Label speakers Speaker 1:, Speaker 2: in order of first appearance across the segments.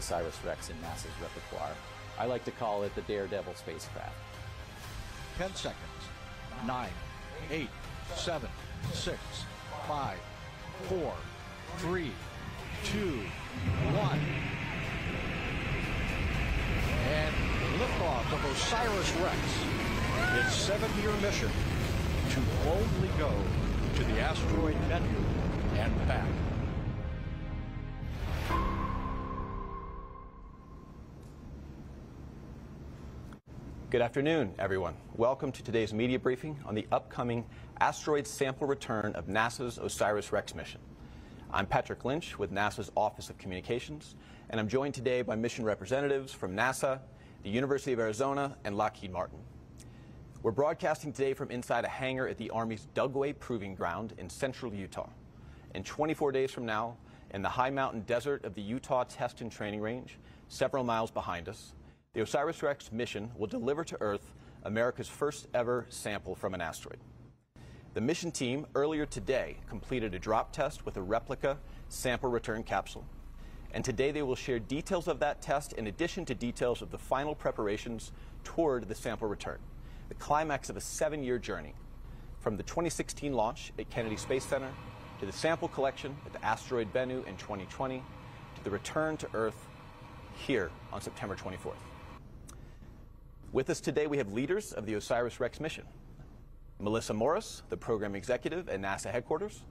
Speaker 1: OSIRIS-REx in NASA's repertoire. I like to call it the Daredevil spacecraft.
Speaker 2: 10 seconds. 9, 8, 7, 6, 5, 4, 3, 2, 1. And liftoff of OSIRIS-REx, its 7-year mission to boldly go to the asteroid Bennu and back.
Speaker 3: Good afternoon, everyone. Welcome to today's media briefing on the upcoming asteroid sample return of NASA's OSIRIS-REx mission. I'm Patrick Lynch with NASA's Office of Communications, and I'm joined today by mission representatives from NASA, the University of Arizona, and Lockheed Martin. We're broadcasting today from inside a hangar at the Army's Dugway Proving Ground in central Utah. And 24 days from now, in the high mountain desert of the Utah Test and Training Range, several miles behind us, the OSIRIS-REx mission will deliver to Earth America's first ever sample from an asteroid. The mission team earlier today completed a drop test with a replica sample return capsule. And today they will share details of that test in addition to details of the final preparations toward the sample return, the climax of a 7-year journey from the 2016 launch at Kennedy Space Center to the sample collection at the asteroid Bennu in 2020 to the return to Earth here on September 24th. With us today, we have leaders of the OSIRIS-REx mission. Melissa Morris, the program executive at NASA headquarters.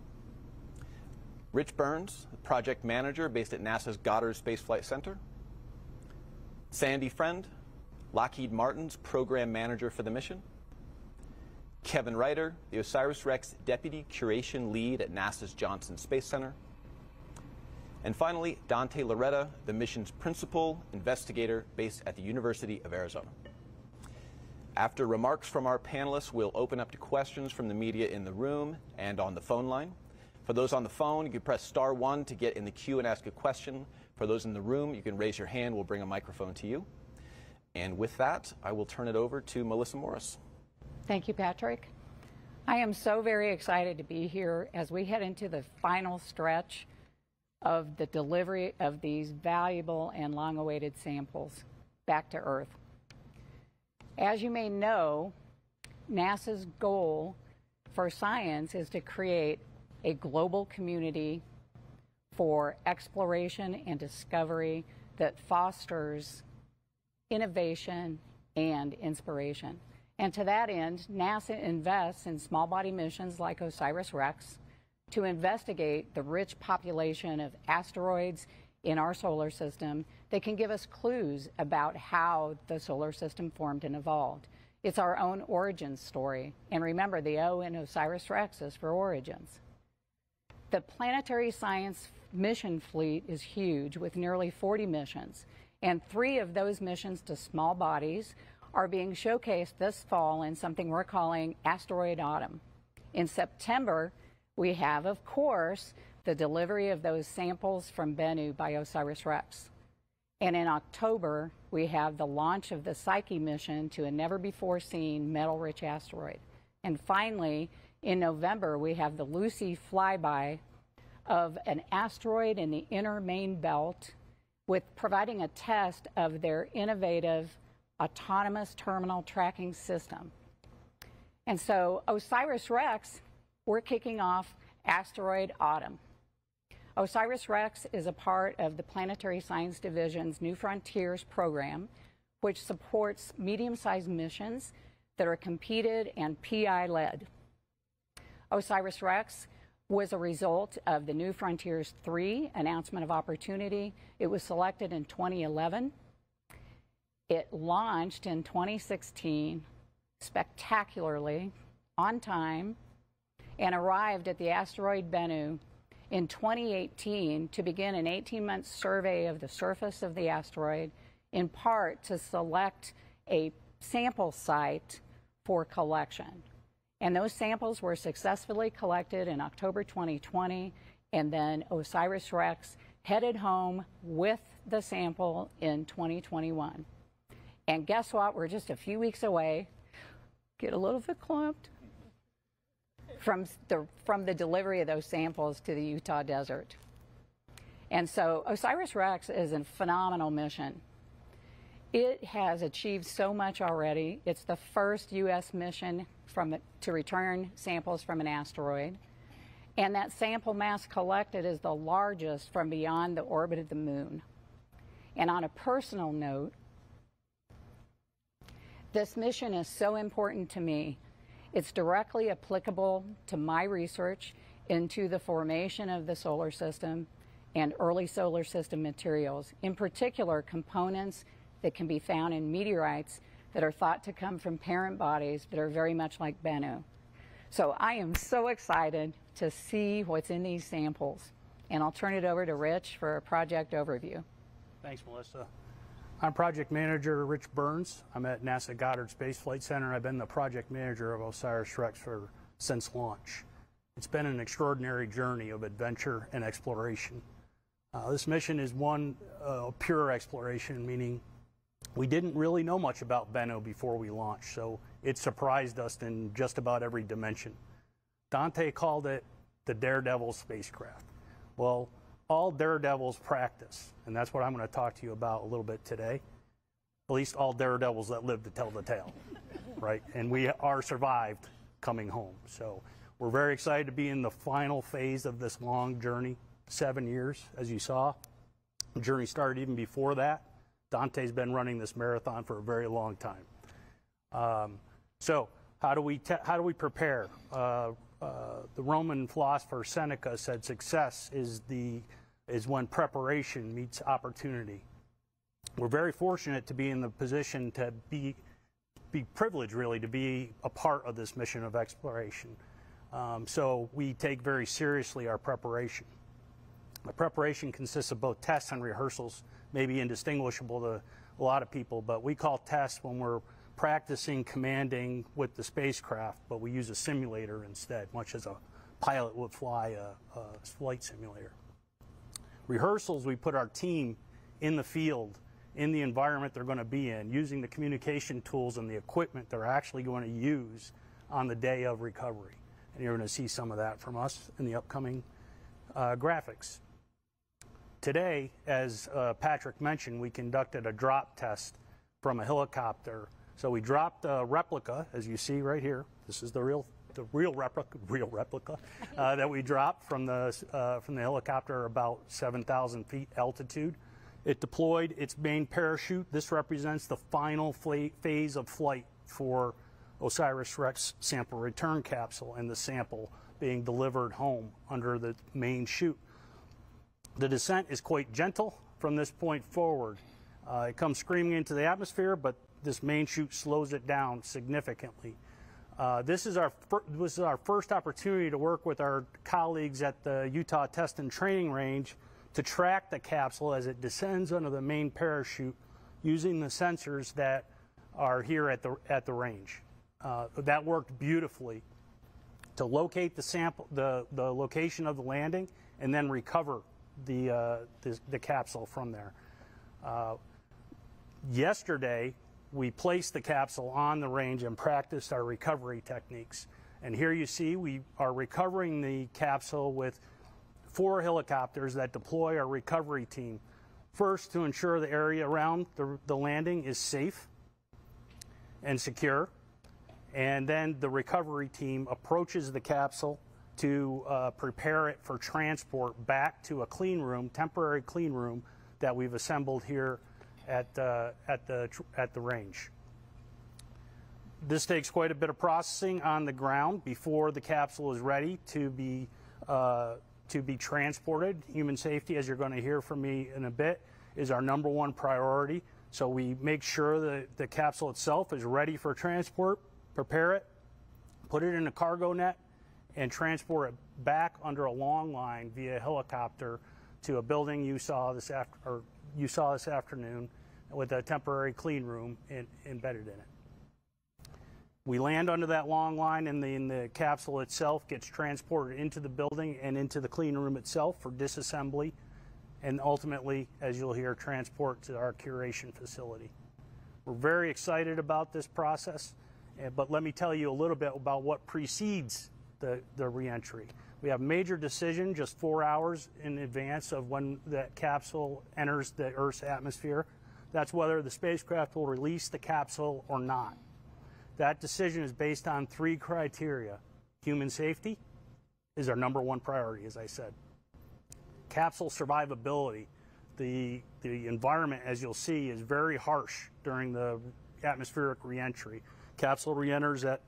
Speaker 3: Rich Burns, the project manager based at NASA's Goddard Space Flight Center. Sandy Friend, Lockheed Martin's program manager for the mission. Kevin Ryder, the OSIRIS-REx deputy curation lead at NASA's Johnson Space Center. And finally, Dante Loretta, the mission's principal investigator based at the University of Arizona. After remarks from our panelists, we'll open up to questions from the media in the room and on the phone line. For those on the phone, you can press *1 to get in the queue and ask a question. For those in the room, you can raise your hand. We'll bring a microphone to you. And with that, I will turn it over to Melissa Morris.
Speaker 4: Thank you, Patrick. I am so very excited to be here as we head into the final stretch of the delivery of these valuable and long-awaited samples back to Earth. As you may know, NASA's goal for science is to create a global community for exploration and discovery that fosters innovation and inspiration. And to that end, NASA invests in small body missions like OSIRIS-REx to investigate the rich population of asteroids in our solar system that can give us clues about how the solar system formed and evolved. It's our own origin story. And remember, the O in OSIRIS-REx is for origins. The planetary science mission fleet is huge with nearly 40 missions. And 3 of those missions to small bodies are being showcased this fall in something we're calling Asteroid Autumn. In September, we have, of course, the delivery of those samples from Bennu by OSIRIS-REx. And in October, we have the launch of the Psyche mission to a never-before-seen metal-rich asteroid. And finally, in November, we have the Lucy flyby of an asteroid in the inner main belt with providing a test of their innovative autonomous terminal tracking system. And so OSIRIS-REx, we're kicking off Asteroid Autumn. OSIRIS-REx is a part of the Planetary Science Division's New Frontiers program, which supports medium-sized missions that are competed and PI-led. OSIRIS-REx was a result of the New Frontiers 3 announcement of opportunity. It was selected in 2011. It launched in 2016 spectacularly, on time, and arrived at the asteroid Bennu in 2018 to begin an 18-month survey of the surface of the asteroid, in part to select a sample site for collection. And those samples were successfully collected in October 2020, and then OSIRIS-REx headed home with the sample in 2021. And guess what? We're just a few weeks away, get a little bit clumped, from the delivery of those samples to the Utah desert. And so OSIRIS-REx is a phenomenal mission. It has achieved so much already. It's the first U.S. mission to return samples from an asteroid. And that sample mass collected is the largest from beyond the orbit of the moon. And on a personal note, this mission is so important to me. It's directly applicable to my research into the formation of the solar system and early solar system materials, in particular components that can be found in meteorites that are thought to come from parent bodies that are very much like Bennu. So I am so excited to see what's in these samples. And I'll turn it over to Rich for a project overview.
Speaker 5: Thanks, Melissa. I'm Project Manager Rich Burns. I'm at NASA Goddard Space Flight Center. I've been the project manager of OSIRIS-REx since launch. It's been an extraordinary journey of adventure and exploration. This mission is one pure exploration, meaning we didn't really know much about Bennu before we launched, so it surprised us in just about every dimension. Dante called it the Daredevil spacecraft. Well, all daredevils practice, and that's what I'm going to talk to you about a little bit today. At least all daredevils that live to tell the tale, right? And we are survived coming home. So we're very excited to be in the final phase of this long journey, 7 years, as you saw. The journey started even before that. Dante's been running this marathon for a very long time. So how do we prepare? The Roman philosopher Seneca said success is when preparation meets opportunity. We're very fortunate to be in the position to be privileged, really, to be a part of this mission of exploration. So we take very seriously our preparation. The preparation consists of both tests and rehearsals, maybe indistinguishable to a lot of people, but we call tests when we're practicing commanding with the spacecraft, but we use a simulator instead, much as a pilot would fly a flight simulator. Rehearsals, we put our team in the field, in the environment they're going to be in, using the communication tools and the equipment they're actually going to use on the day of recovery. And you're going to see some of that from us in the upcoming graphics. Today, as Patrick mentioned, we conducted a drop test from a helicopter. So we dropped a replica, as you see right here. This is the real replica that we dropped from the helicopter about 7,000 feet altitude. It deployed its main parachute. This represents the final phase of flight for OSIRIS-REx sample return capsule and the sample being delivered home under the main chute. The descent is quite gentle from this point forward. It comes screaming into the atmosphere, but this main chute slows it down significantly. This is our first opportunity to work with our colleagues at the Utah Test and Training Range to track the capsule as it descends under the main parachute using the sensors that are here at the range. That worked beautifully to locate the sample, the location of the landing, and then recover the capsule from there. Yesterday, we placed the capsule on the range and practiced our recovery techniques. And here you see we are recovering the capsule with 4 helicopters that deploy our recovery team. First, to ensure the area around the landing is safe and secure. And then the recovery team approaches the capsule to prepare it for transport back to a clean room, temporary clean room that we've assembled here at the range. This takes quite a bit of processing on the ground before the capsule is ready to be transported. Human safety, as you're going to hear from me in a bit, is our #1 priority. So we make sure that the capsule itself is ready for transport, prepare it, put it in a cargo net, and transport it back under a long line via helicopter to a building you saw this afternoon with a temporary clean room embedded in it. We land under that long line, and the capsule itself gets transported into the building and into the clean room itself for disassembly, and ultimately, as you'll hear, transport to our curation facility. We're very excited about this process, but let me tell you a little bit about what precedes the reentry. We have major decision just 4 hours in advance of when that capsule enters the Earth's atmosphere. That's whether the spacecraft will release the capsule or not. That decision is based on 3 criteria. Human safety is our #1 priority, as I said. Capsule survivability. The environment, as you'll see, is very harsh during the atmospheric reentry. Capsule reenters at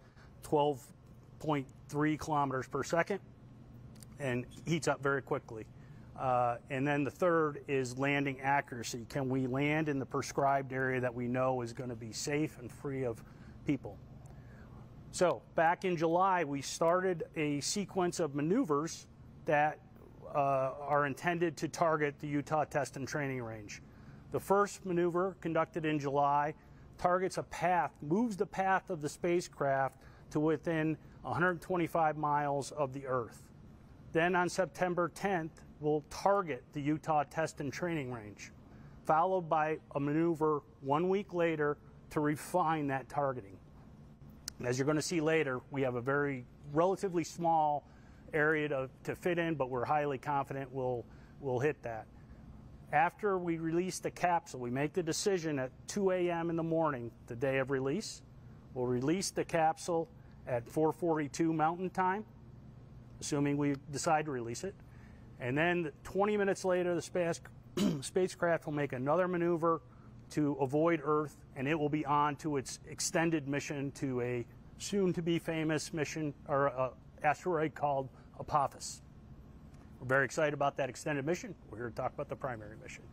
Speaker 5: 12.3 kilometers per second and heats up very quickly. And then the third is landing accuracy. Can we land in the prescribed area that we know is going to be safe and free of people? So back in July, we started a sequence of maneuvers that are intended to target the Utah Test and Training Range. The first maneuver, conducted in July, targets a path, moves the path of the spacecraft to within 125 miles of the Earth. Then on September 10th, we'll target the Utah Test and Training Range, followed by a maneuver 1 week later to refine that targeting. And as you're going to see later, we have a very relatively small area to fit in, but we're highly confident we'll hit that. After we release the capsule, we make the decision at 2 a.m. in the morning, the day of release. We'll release the capsule at 4:42 Mountain Time, assuming we decide to release it. And then 20 minutes later, the spacecraft will make another maneuver to avoid Earth, and it will be on to its extended mission to a soon-to-be famous mission, or asteroid called Apophis. We're very excited about that extended mission. We're here to talk about the primary mission.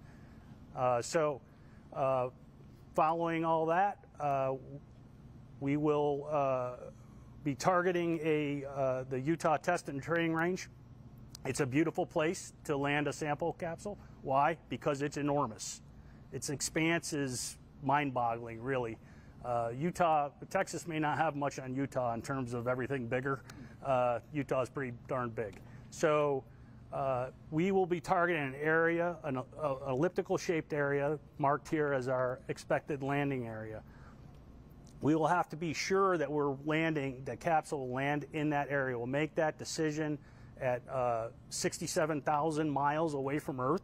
Speaker 5: Following all that, we will be targeting the Utah Test and Training Range. It's a beautiful place to land a sample capsule. Why? Because it's enormous. Its expanse is mind-boggling, really. Texas may not have much on Utah in terms of everything bigger. Utah is pretty darn big. So we will be targeting an area, an elliptical-shaped area, marked here as our expected landing area. We will have to be sure that the capsule will land in that area. We'll make that decision at 67,000 miles away from Earth.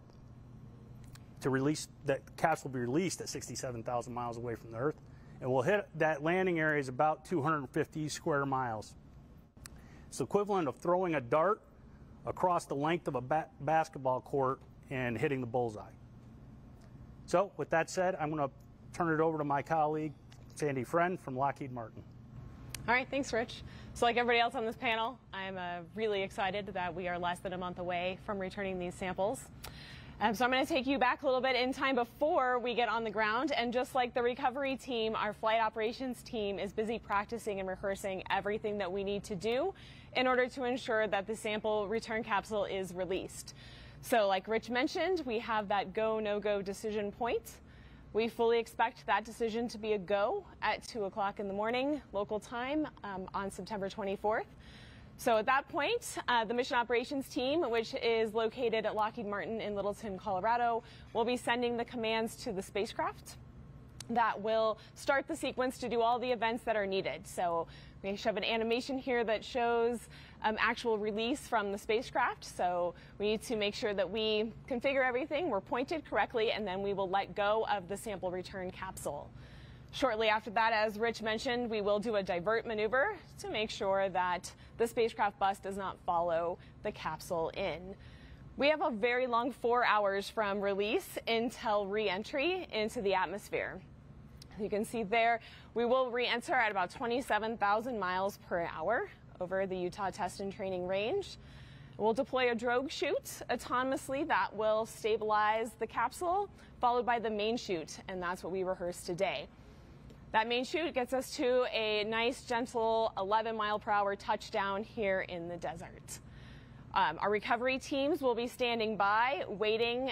Speaker 5: To release, that capsule will be released at 67,000 miles away from the Earth. And we'll hit that landing area is about 250 square miles. It's the equivalent of throwing a dart across the length of a basketball court and hitting the bullseye. So with that said, I'm going to turn it over to my colleague, Sandy Friend from Lockheed Martin.
Speaker 6: All right, thanks, Rich. So like everybody else on this panel, I'm really excited that we are less than a month away from returning these samples. So I'm going to take you back a little bit in time before we get on the ground. And just like the recovery team, our flight operations team is busy practicing and rehearsing everything that we need to do in order to ensure that the sample return capsule is released. So like Rich mentioned, we have that go, no-go decision point. We fully expect that decision to be a go at 2 o'clock in the morning local time on September 24th. So at that point, the mission operations team, which is located at Lockheed Martin in Littleton, Colorado, will be sending the commands to the spacecraft that will start the sequence to do all the events that are needed. So we have an animation here that shows actual release from the spacecraft. So we need to make sure that we configure everything, we're pointed correctly, and then we will let go of the sample return capsule. Shortly after that, as Rich mentioned, we will do a divert maneuver to make sure that the spacecraft bus does not follow the capsule in. We have a very long 4 hours from release until re-entry into the atmosphere. You can see there, we will re-enter at about 27,000 miles per hour over the Utah Test and Training Range. We'll deploy a drogue chute autonomously that will stabilize the capsule, followed by the main chute, and that's what we rehearsed today. That main chute gets us to a nice, gentle 11-mile-per-hour touchdown here in the desert. Our recovery teams will be standing by, waiting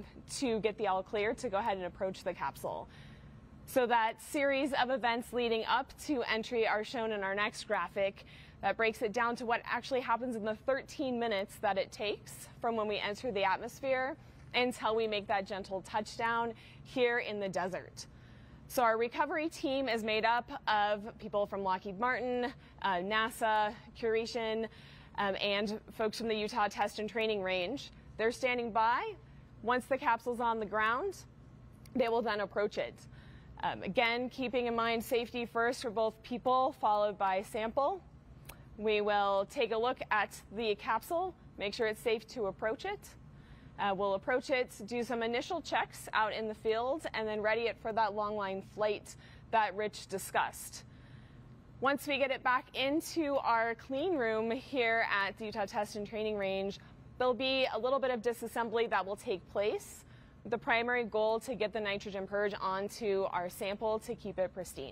Speaker 6: to get the all clear to go ahead and approach the capsule. So that series of events leading up to entry are shown in our next graphic. That breaks it down to what actually happens in the 13 minutes that it takes from when we enter the atmosphere until we make that gentle touchdown here in the desert. So our recovery team is made up of people from Lockheed Martin, NASA, Curation, and folks from the Utah Test and Training Range. They're standing by. Once the capsule's on the ground, they will then approach it. Again, keeping in mind safety first for both people, followed by sample. We will take a look at the capsule, make sure it's safe to approach it. We'll approach it, do some initial checks out in the field, and then ready it for that long line flight that Rich discussed. Once we get it back into our clean room here at the Utah Test and Training Range, there'll be a little bit of disassembly that will take place. The primary goal to get the nitrogen purge onto our sample to keep it pristine.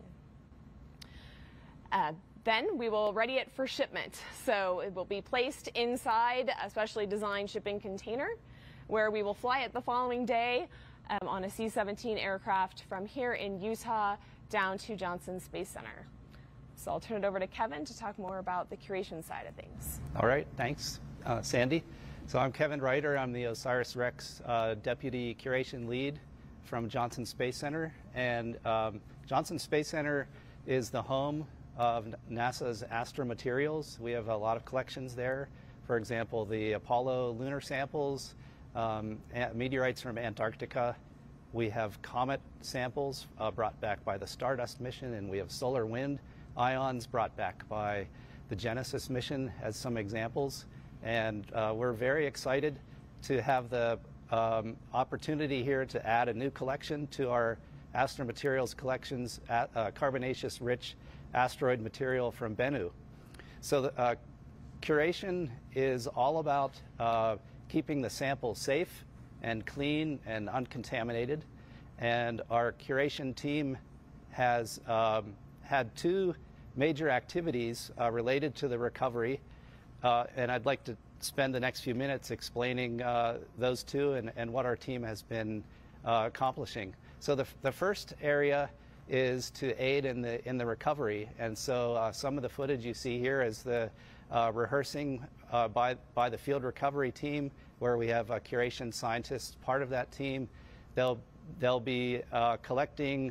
Speaker 6: Then we will ready it for shipment. So it will be placed inside a specially designed shipping container where we will fly it the following day on a C-17 aircraft from here in Utah down to Johnson Space Center. So I'll turn it over to Kevin to talk more about the curation side of things.
Speaker 7: All right, thanks, Sandy. So I'm Kevin Reiter. I'm the OSIRIS-REx Deputy Curation Lead from Johnson Space Center. And Johnson Space Center is the home of NASA's Astra Materials. We have a lot of collections there. For example, the Apollo lunar samples, meteorites from Antarctica. We have comet samples brought back by the Stardust mission, and we have solar wind ions brought back by the Genesis mission as some examples. And we're very excited to have the opportunity here to add a new collection to our Astra Materials collections, carbonaceous-rich asteroid material from Bennu. So the curation is all about keeping the sample safe and clean and uncontaminated. And our curation team has had two major activities related to the recovery. And I'd like to spend the next few minutes explaining those two and what our team has been accomplishing. So the first area is to aid in the recovery. And so some of the footage you see here is the rehearsing by the field recovery team, where we have curation scientists part of that team. They'll be collecting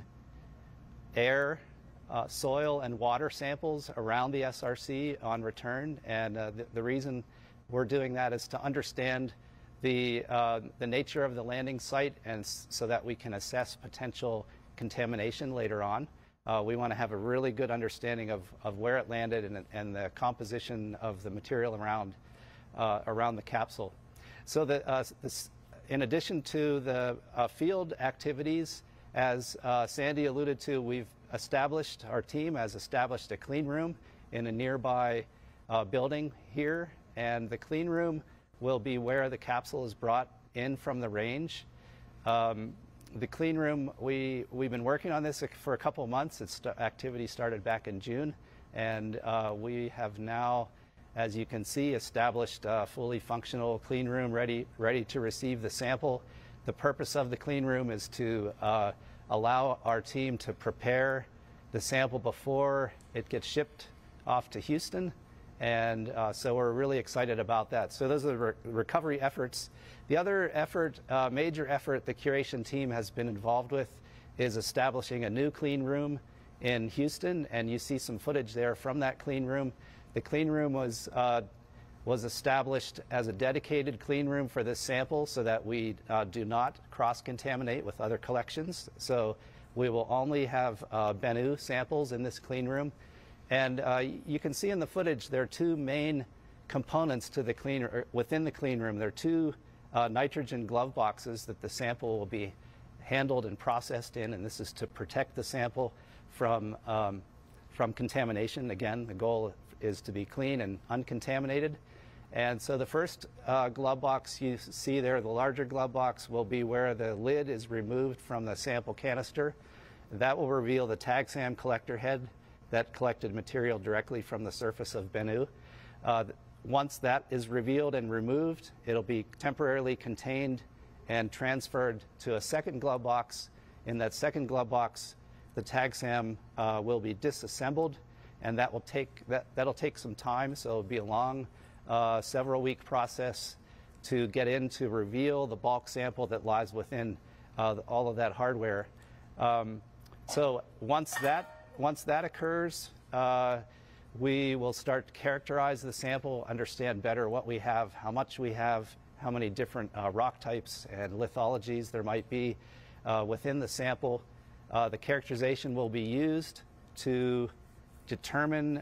Speaker 7: air, soil and water samples around the SRC on return, and the reason we're doing that is to understand the nature of the landing site, and so that we can assess potential contamination later on. We want to have a really good understanding of where it landed and the composition of the material around the capsule. So in addition to the field activities, as Sandy alluded to, our team has established a clean room in a nearby building here, and the clean room will be where the capsule is brought in from the range. The clean room, we've been working on this for a couple of months. Activity started back in June, and we have now, as you can see, established a fully functional clean room ready to receive the sample. The purpose of the clean room is to allow our team to prepare the sample before it gets shipped off to Houston, and so we're really excited about that. So those are the recovery efforts. The other effort, major effort the curation team has been involved with, is establishing a new clean room in Houston, and you see some footage there from that clean room. The clean room was established as a dedicated clean room for this sample so that we do not cross-contaminate with other collections. So we will only have Bennu samples in this clean room. And you can see in the footage there are two main components to the within the clean room. There are two nitrogen glove boxes that the sample will be handled and processed in, and this is to protect the sample from contamination. Again, the goal is to be clean and uncontaminated. And so the first glove box you see there, the larger glove box, will be where the lid is removed from the sample canister. That will reveal the TAGSAM collector head that collected material directly from the surface of Bennu. Once that is revealed and removed, it'll be temporarily contained and transferred to a second glove box. In that second glove box, the TAGSAM will be disassembled, and that'll take some time, so it'll be a long several-week process to get in to reveal the bulk sample that lies within all of that hardware. So once that occurs, we will start to characterize the sample, understand better what we have, how much we have, how many different rock types and lithologies there might be within the sample. The characterization will be used to determine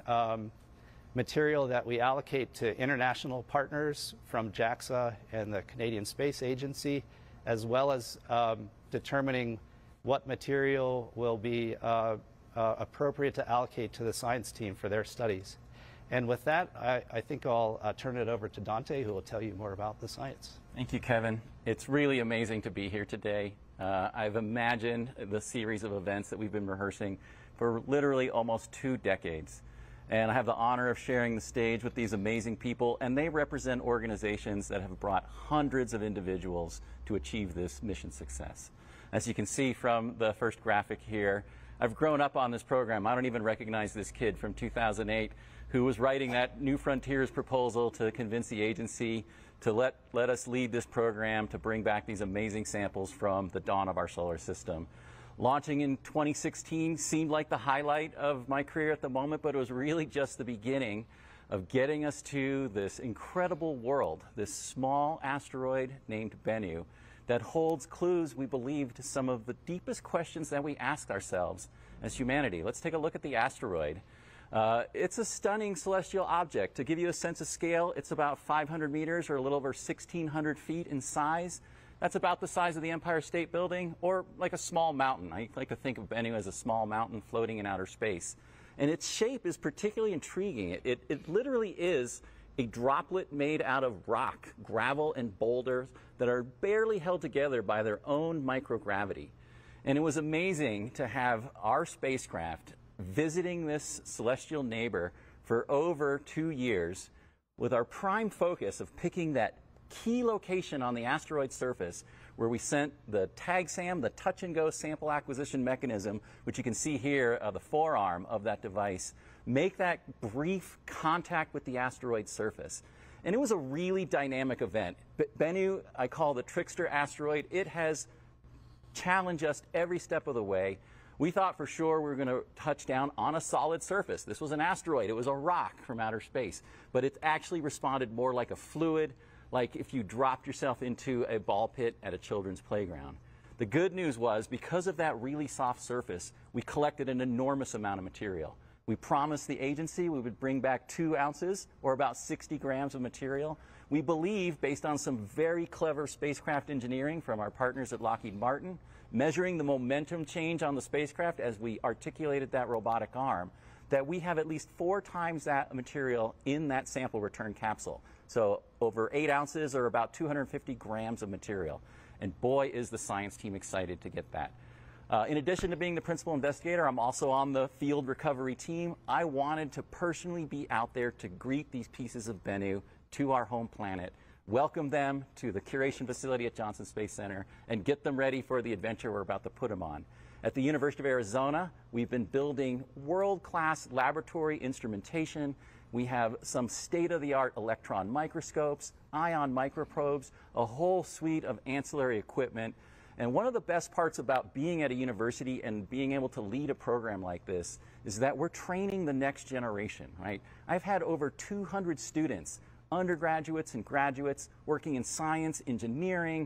Speaker 7: material that we allocate to international partners from JAXA and the Canadian Space Agency, as well as determining what material will be appropriate to allocate to the science team for their studies. And with that, I think I'll turn it over to Dante, who will tell you more about the science.
Speaker 1: Thank you, Kevin. It's really amazing to be here today. I've imagined the series of events that we've been rehearsing for literally almost 2 decades. And I have the honor of sharing the stage with these amazing people, and they represent organizations that have brought hundreds of individuals to achieve this mission success. As you can see from the first graphic here, I've grown up on this program. I don't even recognize this kid from 2008 who was writing that New Frontiers proposal to convince the agency to let us lead this program to bring back these amazing samples from the dawn of our solar system. Launching in 2016 seemed like the highlight of my career at the moment, but it was really just the beginning of getting us to this incredible world, this small asteroid named Bennu that holds clues, we believe, to some of the deepest questions that we ask ourselves as humanity. Let's take a look at the asteroid. It's a stunning celestial object. To give you a sense of scale, it's about 500 meters or a little over 1,600 feet in size. That's about the size of the Empire State Building, or like a small mountain. I like to think of Bennu as a small mountain floating in outer space. And its shape is particularly intriguing. It literally is a droplet made out of rock, gravel, and boulders that are barely held together by their own microgravity. And it was amazing to have our spacecraft visiting this celestial neighbor for over 2 years with our prime focus of picking that key location on the asteroid surface where we sent the TAGSAM, the touch-and-go sample acquisition mechanism, which you can see here, the forearm of that device, make that brief contact with the asteroid surface. And it was a really dynamic event. Bennu, I call the trickster asteroid. It has challenged us every step of the way. We thought for sure we were going to touch down on a solid surface. This was an asteroid. It was a rock from outer space. But it actually responded more like a fluid, like if you dropped yourself into a ball pit at a children's playground. The good news was, because of that really soft surface, we collected an enormous amount of material. We promised the agency we would bring back 2 ounces, or about 60 grams of material. We believe, based on some very clever spacecraft engineering from our partners at Lockheed Martin, measuring the momentum change on the spacecraft as we articulated that robotic arm, that we have at least 4 times that material in that sample return capsule. So over 8 ounces, or about 250 grams of material. And boy, is the science team excited to get that. In addition to being the principal investigator, I'm also on the field recovery team. I wanted to personally be out there to greet these pieces of Bennu to our home planet, welcome them to the curation facility at Johnson Space Center, and get them ready for the adventure we're about to put them on. At the University of Arizona, we've been building world-class laboratory instrumentation. We have some state-of-the-art electron microscopes, ion microprobes, a whole suite of ancillary equipment. And one of the best parts about being at a university and being able to lead a program like this is that we're training the next generation, right? I've had over 200 students, undergraduates and graduates, working in science, engineering,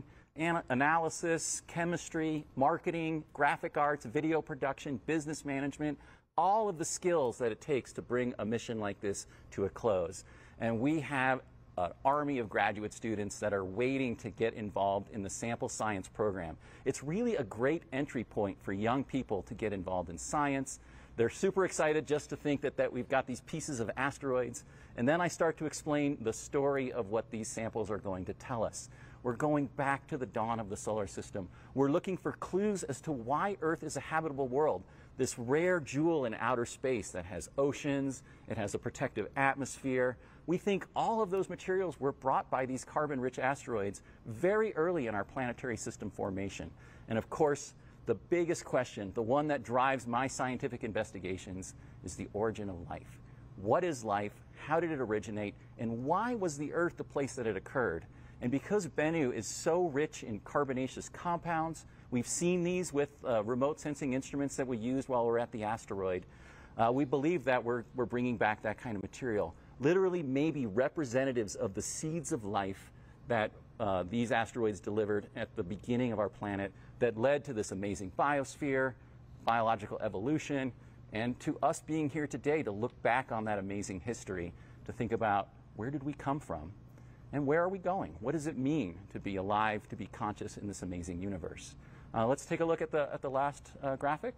Speaker 1: analysis, chemistry, marketing, graphic arts, video production, business management, all of the skills that it takes to bring a mission like this to a close. And we have an army of graduate students that are waiting to get involved in the sample science program. It's really a great entry point for young people to get involved in science. They're super excited just to think that we've got these pieces of asteroids. And then I start to explain the story of what these samples are going to tell us. We're going back to the dawn of the solar system. We're looking for clues as to why Earth is a habitable world. This rare jewel in outer space that has oceans, it has a protective atmosphere. We think all of those materials were brought by these carbon-rich asteroids very early in our planetary system formation. And of course, the biggest question, the one that drives my scientific investigations, is the origin of life. What is life? How did it originate? And why was the Earth the place that it occurred? And because Bennu is so rich in carbonaceous compounds, we've seen these with remote sensing instruments that we used while we're at the asteroid. We believe that we're bringing back that kind of material. Literally maybe representatives of the seeds of life that these asteroids delivered at the beginning of our planet that led to this amazing biosphere, biological evolution, and to us being here today to look back on that amazing history, to think about where did we come from and where are we going? What does it mean to be alive, to be conscious in this amazing universe? Let's take a look at the last graphic.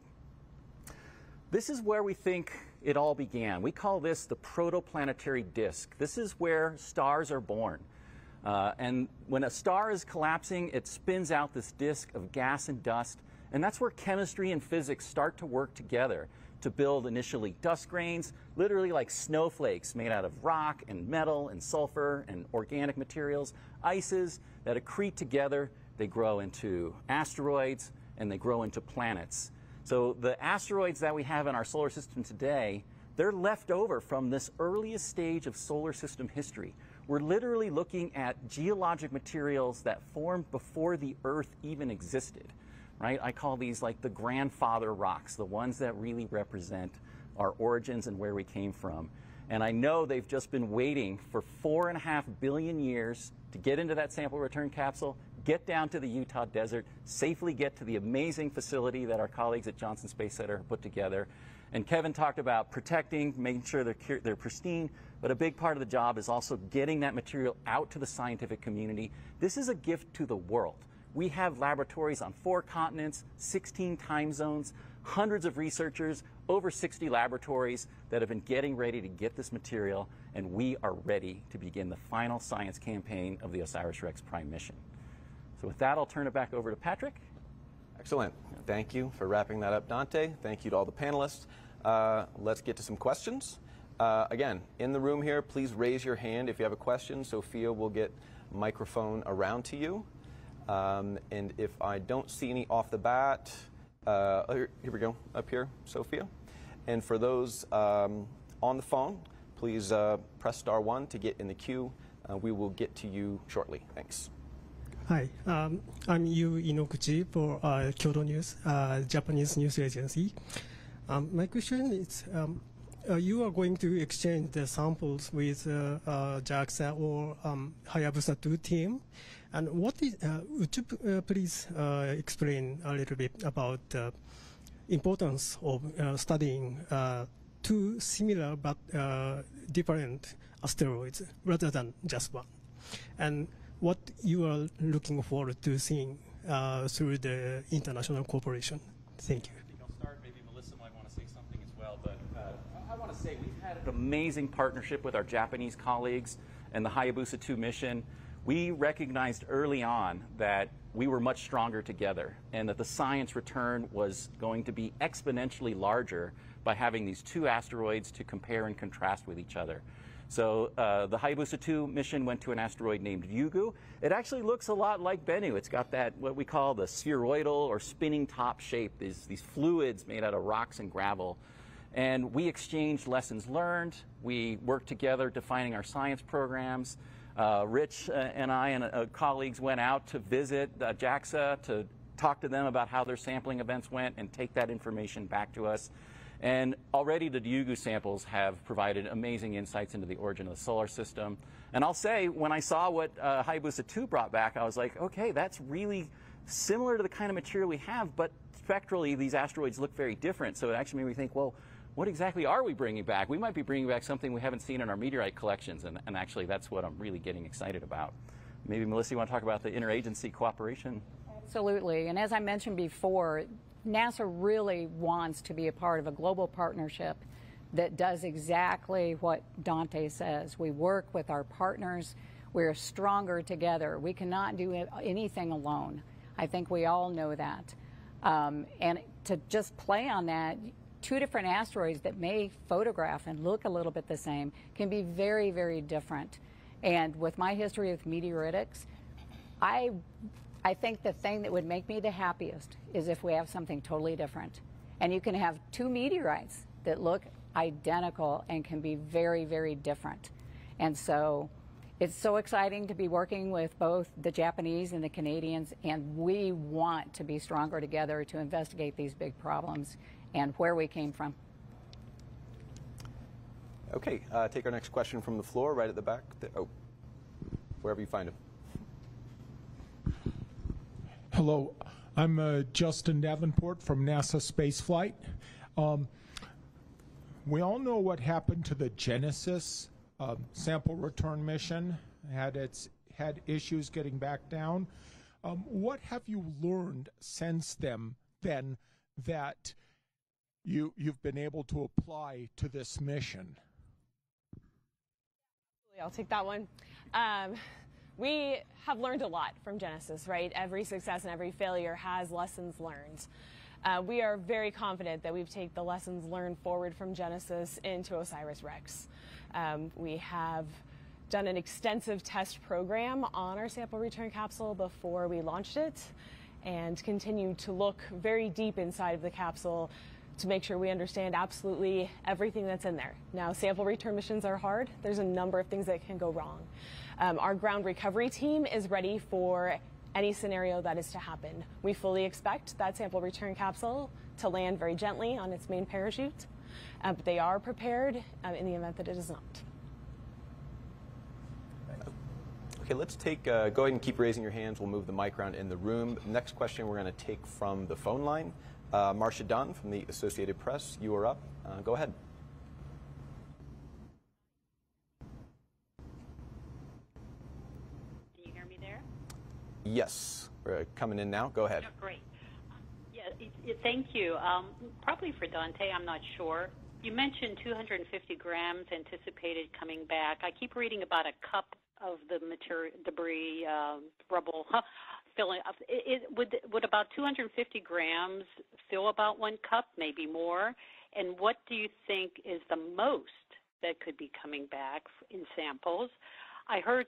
Speaker 1: This is where we think it all began. We call this the protoplanetary disk. This is where stars are born. And when a star is collapsing, it spins out this disk of gas and dust, and that's where chemistry and physics start to work together to build initially dust grains, literally like snowflakes made out of rock and metal and sulfur and organic materials, ices that accrete together. They grow into asteroids and they grow into planets. So the asteroids that we have in our solar system today, they're left over from this earliest stage of solar system history. We're literally looking at geologic materials that formed before the Earth even existed, right? I call these like the grandfather rocks, the ones that really represent our origins and where we came from. And I know they've just been waiting for 4.5 billion years to get into that sample return capsule, get down to the Utah desert, safely get to the amazing facility that our colleagues at Johnson Space Center have put together. And Kevin talked about protecting, making sure they're pristine, but a big part of the job is also getting that material out to the scientific community. This is a gift to the world. We have laboratories on 4 continents, 16 time zones, hundreds of researchers, over 60 laboratories that have been getting ready to get this material, and we are ready to begin the final science campaign of the OSIRIS-REx Prime mission. So with that, I'll turn it back over to Patrick.
Speaker 3: Excellent. Thank you for wrapping that up, Dante. Thank you to all the panelists. Let's get to some questions. Again, in the room here, please raise your hand if you have a question. Sophia will get a microphone around to you. And if I don't see any off the bat, here we go, up here, Sophia. And for those on the phone, please press star 1 to get in the queue. We will get to you shortly. Thanks.
Speaker 8: Hi, I'm Yu Inoguchi for Kyodo News, Japanese news agency. My question is, you are going to exchange the samples with JAXA or Hayabusa 2 team. And what is, would you please explain a little bit about the importance of studying 2 similar but different asteroids rather than just one? And what you are looking forward to seeing through the international cooperation? Thank you.
Speaker 1: I think I'll start. Maybe Melissa might want to say something as well. But I want to say we've had an amazing partnership with our Japanese colleagues and the Hayabusa 2 mission. We recognized early on that we were much stronger together and that the science return was going to be exponentially larger by having these 2 asteroids to compare and contrast with each other. So the Hayabusa 2 mission went to an asteroid named Ryugu. It actually looks a lot like Bennu. It's got that, what we call the spheroidal or spinning top shape, these fluids made out of rocks and gravel. And we exchanged lessons learned. We worked together defining our science programs. Rich and I and colleagues went out to visit JAXA to talk to them about how their sampling events went and take that information back to us. And already the Ryugu samples have provided amazing insights into the origin of the solar system. And I'll say, when I saw what Hayabusa 2 brought back, I was like, okay, that's really similar to the kind of material we have, but spectrally these asteroids look very different. So it actually made me think, well, what exactly are we bringing back? We might be bringing back something we haven't seen in our meteorite collections, and actually that's what I'm really getting excited about. Maybe, Melissa, you want to talk about the interagency cooperation?
Speaker 4: Absolutely. And as I mentioned before, NASA really wants to be a part of a global partnership that does exactly what Dante says. We work with our partners. We're stronger together. We cannot do anything alone. I think we all know that. And to just play on that, 2 different asteroids that may photograph and look a little bit the same can be very, very different. And with my history with meteoritics, I think the thing that would make me the happiest is if we have something totally different. And you can have 2 meteorites that look identical and can be very, very different. And so it's so exciting to be working with both the Japanese and the Canadians, and we want to be stronger together to investigate these big problems and where we came from.
Speaker 3: Okay, take our next question from the floor, right at the back. Oh, wherever you find him.
Speaker 9: Hello, I'm Justin Davenport from NASA Spaceflight. We all know what happened to the Genesis sample return mission. Had issues getting back down. What have you learned since then that you've been able to apply to this mission?
Speaker 6: I'll take that one. We have learned a lot from Genesis, right? Every success and every failure has lessons learned. We are very confident that we've taken the lessons learned forward from Genesis into OSIRIS-REx. We have done an extensive test program on our sample return capsule before we launched it, and continue to look very deep inside of the capsule to make sure we understand absolutely everything that's in there. Now, sample return missions are hard. There's a number of things that can go wrong. Our ground recovery team is ready for any scenario that is to happen. We fully expect that sample return capsule to land very gently on its main parachute, but they are prepared in the event that it is not.
Speaker 3: Okay, let's take, go ahead and keep raising your hands. We'll move the mic around in the room. Next question we're going to take from the phone line. Marcia Dunn from the Associated Press, you are up. Go ahead.
Speaker 10: Can you hear me there?
Speaker 3: Yes, we're coming in now. Go ahead.
Speaker 10: Oh, great. Yeah, thank you. Probably for Dante, I'm not sure. You mentioned 250 grams anticipated coming back. I keep reading about a cup of the material, debris, rubble, filling up. Would about 250 grams fill about 1 cup, maybe more? And what do you think is the most that could be coming back in samples? I heard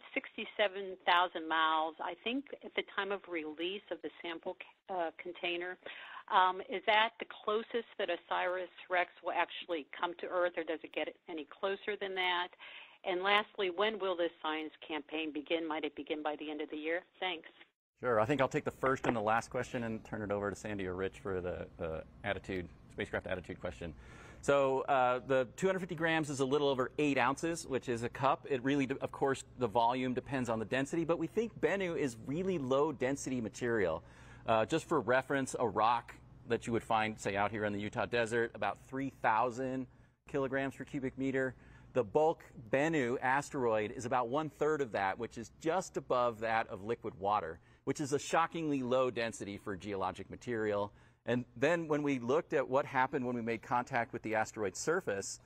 Speaker 10: 67,000 miles, I think, at the time of release of the sample container. Is that the closest that OSIRIS-REx will actually come to Earth, or does it get any closer than that? And lastly, when will this science campaign begin? Might it begin by the end of the year? Thanks.
Speaker 1: Sure. I think I'll take the first and the last question and turn it over to Sandy or Rich for the spacecraft attitude question. So the 250 grams is a little over 8 ounces, which is a cup. It really, of course, the volume depends on the density, but we think Bennu is really low density material. Just for reference, a rock that you would find, say, out here in the Utah desert, about 3,000 kilograms per cubic meter. The bulk Bennu asteroid is about 1/3 of that, which is just above that of liquid water, which is a shockingly low density for geologic material. And then when we looked at what happened when we made contact with the asteroid surface,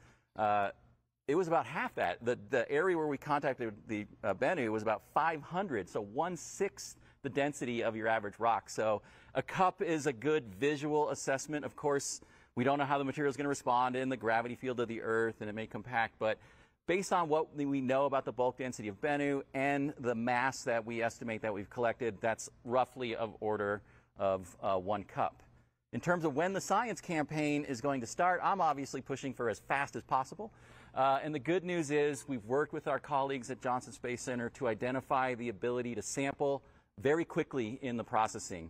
Speaker 1: it was about half that. The area where we contacted the Bennu was about 500, so 1/6 the density of your average rock. So a cup is a good visual assessment. Of course, we don't know how the material is going to respond in the gravity field of the Earth, and it may compact, but based on what we know about the bulk density of Bennu and the mass that we estimate that we've collected, that's roughly of order of 1 cup. In terms of when the science campaign is going to start, I'm obviously pushing for as fast as possible. And the good news is we've worked with our colleagues at Johnson Space Center to identify the ability to sample very quickly in the processing.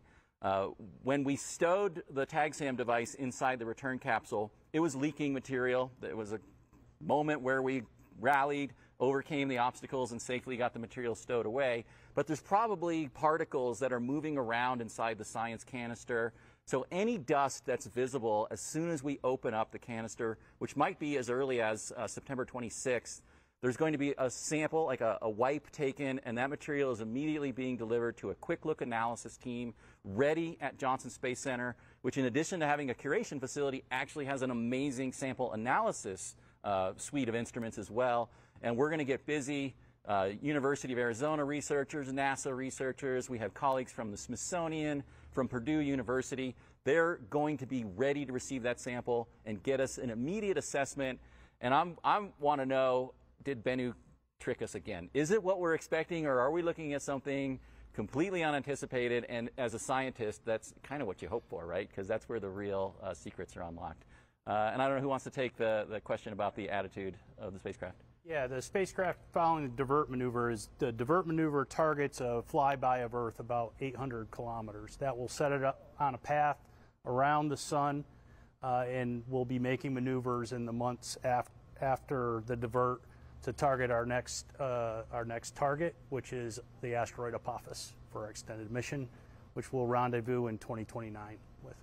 Speaker 1: When we stowed the TAGSAM device inside the return capsule, it was leaking material. There was a moment where we rallied, overcame the obstacles, and safely got the material stowed away. But there's probably particles that are moving around inside the science canister. So any dust that's visible as soon as we open up the canister, which might be as early as September 26th, there's going to be a sample, like a wipe taken, and that material is immediately being delivered to a quick look analysis team ready at Johnson Space Center, which in addition to having a curation facility actually has an amazing sample analysis suite of instruments as well. And we're going to get busy. University of Arizona researchers, NASA researchers, we have colleagues from the Smithsonian, from Purdue University. They're going to be ready to receive that sample and get us an immediate assessment. And I want to know, did Bennu trick us again? Is it what we're expecting, or are we looking at something completely unanticipated? And as a scientist, that's kind of what you hope for, right? Because that's where the real secrets are unlocked. And I don't know who wants to take the question about the attitude of the spacecraft.
Speaker 5: Yeah, the spacecraft following the divert maneuver is the divert maneuver targets a flyby of Earth about 800 kilometers. That will set it up on a path around the sun, and we'll be making maneuvers in the months after the divert to target our next target, which is the asteroid Apophis for our extended mission, which we'll rendezvous in 2029 with.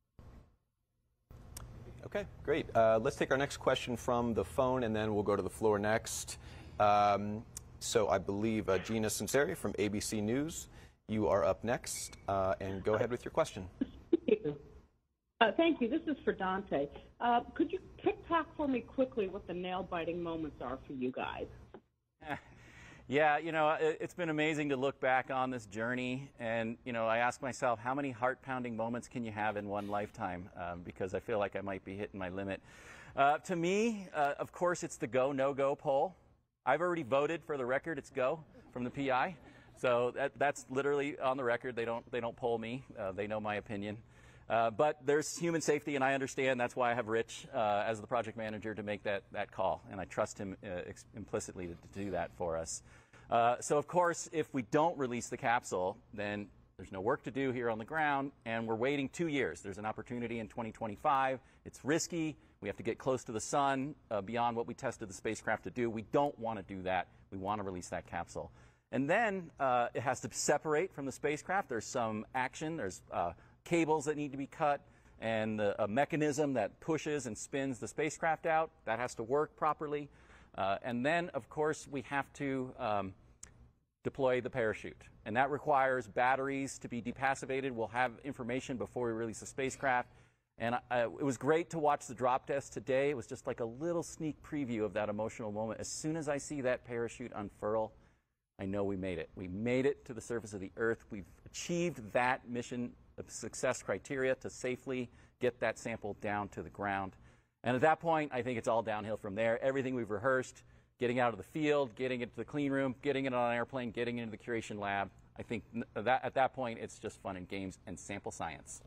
Speaker 3: Okay, great. Let's take our next question from the phone, and then we'll go to the floor next. So I believe Gina Sunseri from ABC News, you are up next, and go ahead with your question.
Speaker 11: Thank you. This is for Dante. Could you tick-tock for me quickly what the nail-biting moments are for you guys?
Speaker 1: Yeah, you know, it's been amazing to look back on this journey, and, you know, I ask myself, how many heart-pounding moments can you have in one lifetime? Because I feel like I might be hitting my limit. To me, of course, it's the go, no-go poll. I've already voted, for the record, it's go from the PI. So that's literally on the record. They don't poll me. They know my opinion. But there's human safety, and I understand. That's why I have Rich as the project manager to make that call, and I trust him implicitly to do that for us. So, of course, if we don't release the capsule, then there's no work to do here on the ground, and we're waiting 2 years. There's an opportunity in 2025. It's risky. We have to get close to the sun beyond what we tested the spacecraft to do. We don't want to do that. We want to release that capsule. And then it has to separate from the spacecraft. There's some action. There's cables that need to be cut, and a mechanism that pushes and spins the spacecraft out. That has to work properly. And then, of course, we have to deploy the parachute. And that requires batteries to be depassivated. We'll have information before we release the spacecraft. And it was great to watch the drop test today. It was just like a little sneak preview of that emotional moment. As soon as I see that parachute unfurl, I know we made it. We made it to the surface of the Earth. We've achieved that mission success criteria to safely get that sample down to the ground. And at that point, I think it's all downhill from there. Everything we've rehearsed, getting out of the field, getting it to the clean room, getting it on an airplane, getting it into the curation lab, I think that at that point, it's just fun and games and sample science.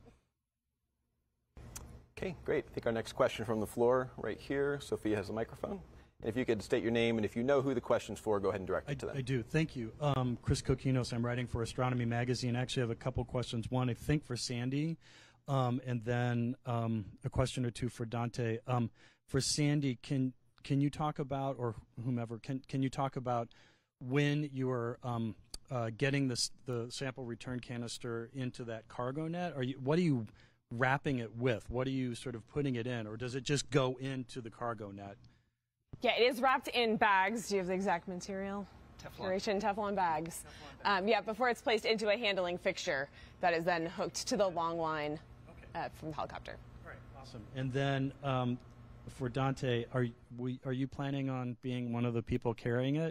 Speaker 3: Okay, great. I think our next question from the floor right here. Sophia has a microphone. And if you could state your name, and if you know who the question's for, go ahead and direct it to them.
Speaker 12: I do. Thank you. Chris Kokinos. I'm writing for Astronomy Magazine. I actually have a couple questions. One, I think, for Sandy, and then a question or two for Dante. For Sandy, can you talk about, or whomever, can you talk about when you are getting the sample return canister into that cargo net? What are you wrapping it with? What are you sort of putting it in, or does it just go into the cargo net?
Speaker 6: Yeah, it is wrapped in bags. Do you have the exact material? Curation Teflon bags. Yeah, before it's placed into a handling fixture that is then hooked to the long line from the helicopter.
Speaker 12: All right, awesome. And then for Dante, are you planning on being one of the people carrying it?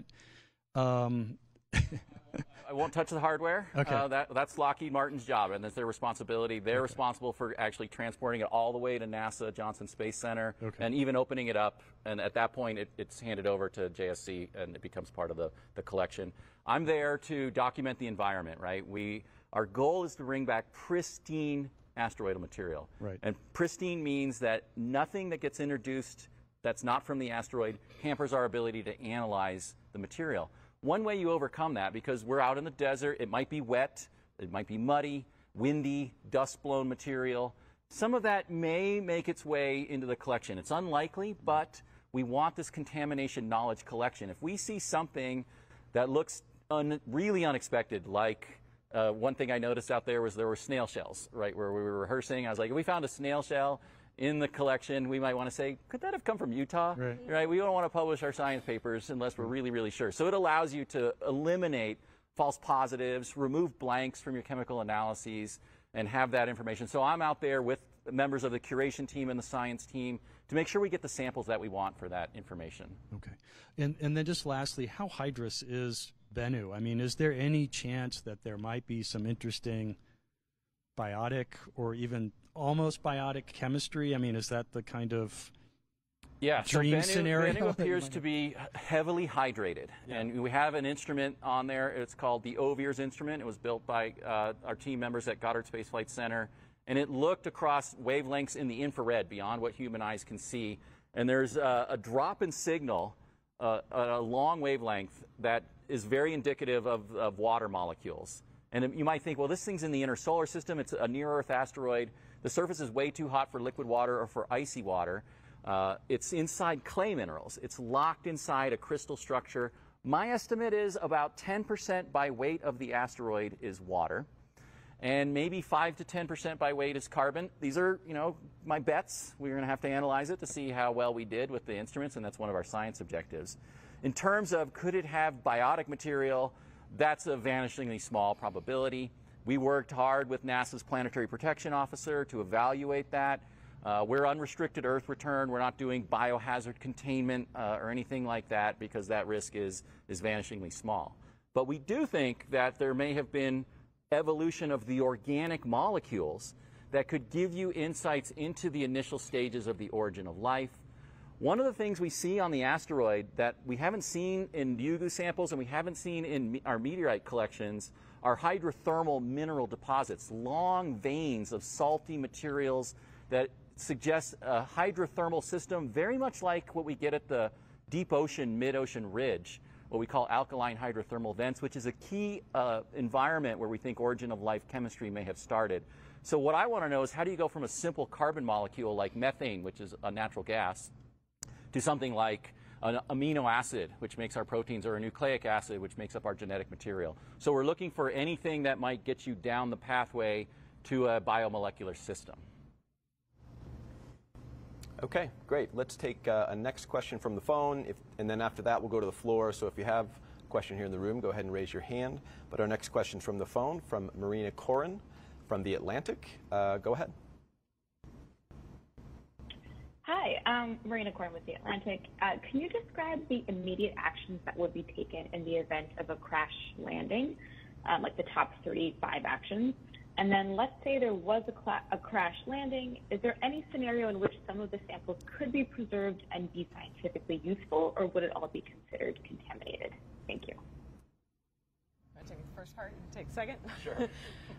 Speaker 1: I won't touch the hardware.
Speaker 12: Okay.
Speaker 1: That's Lockheed Martin's job, and that's their responsibility. They're responsible for actually transporting it all the way to NASA Johnson Space Center, and even opening it up. And at that point, it's handed over to JSC, and it becomes part of the collection. I'm there to document the environment, right? Our goal is to bring back pristine asteroidal material.
Speaker 12: Right.
Speaker 1: And pristine means that nothing that gets introduced that's not from the asteroid hampers our ability to analyze the material. One way you overcome that, because we're out in the desert, it might be wet, it might be muddy, windy, dust-blown material. Some of that may make its way into the collection. It's unlikely, but we want this contamination knowledge collection. If we see something that looks really unexpected, like one thing I noticed out there were snail shells, right, where we were rehearsing. I was like, if we found a snail shell in the collection, we might want to say, could that have come from Utah? Right? We don't want to publish our science papers unless we're really, really sure. So it allows you to eliminate false positives, remove blanks from your chemical analyses, and have that information. So I'm out there with members of the curation team and the science team to make sure we get the samples that we want for that information.
Speaker 12: Okay. And then just lastly, how hydrous is Bennu? I mean, is there any chance that there might be some interesting biotic or even almost biotic chemistry? I mean, is that the kind of dream scenario?
Speaker 1: Bennu appears to be heavily hydrated. Yeah. And we have an instrument on there. It's called the OVIRS instrument. It was built by our team members at Goddard Space Flight Center. And it looked across wavelengths in the infrared beyond what human eyes can see. And there's a drop in signal at a long wavelength that is very indicative of water molecules. And you might think, well, this thing's in the inner solar system. It's a near-Earth asteroid. The surface is way too hot for liquid water or for icy water. It's inside clay minerals. It's locked inside a crystal structure. My estimate is about 10% by weight of the asteroid is water, and maybe 5 to 10% by weight is carbon. These are, my bets. We're going to have to analyze it to see how well we did with the instruments, and that's one of our science objectives. In terms of could it have biotic material, that's a vanishingly small probability. We worked hard with NASA's Planetary Protection Officer to evaluate that. We're unrestricted Earth return. We're not doing biohazard containment or anything like that because that risk is vanishingly small. But we do think that there may have been evolution of the organic molecules that could give you insights into the initial stages of the origin of life. One of the things we see on the asteroid that we haven't seen in Ryugu samples and we haven't seen in our meteorite collections are hydrothermal mineral deposits, long veins of salty materials that suggest a hydrothermal system very much like what we get at the deep ocean, mid-ocean ridge, what we call alkaline hydrothermal vents, which is a key environment where we think origin of life chemistry may have started. So what I want to know is how do you go from a simple carbon molecule like methane, which is a natural gas, to something like an amino acid, which makes our proteins, or a nucleic acid, which makes up our genetic material. So we're looking for anything that might get you down the pathway to a biomolecular system.
Speaker 3: Okay, great. Let's take a next question from the phone, and then after that we'll go to the floor. So if you have a question here in the room, go ahead and raise your hand. But our next question from the phone, from Marina Corin from The Atlantic. Go ahead.
Speaker 13: Hi, I'm Marina Corin with The Atlantic. Can you describe the immediate actions that would be taken in the event of a crash landing, like the top 35 actions? And then let's say there was a crash landing. Is there any scenario in which some of the samples could be preserved and be scientifically useful, or would it all be considered contaminated? Thank you.
Speaker 6: I take the first part, you take the second?
Speaker 1: Sure.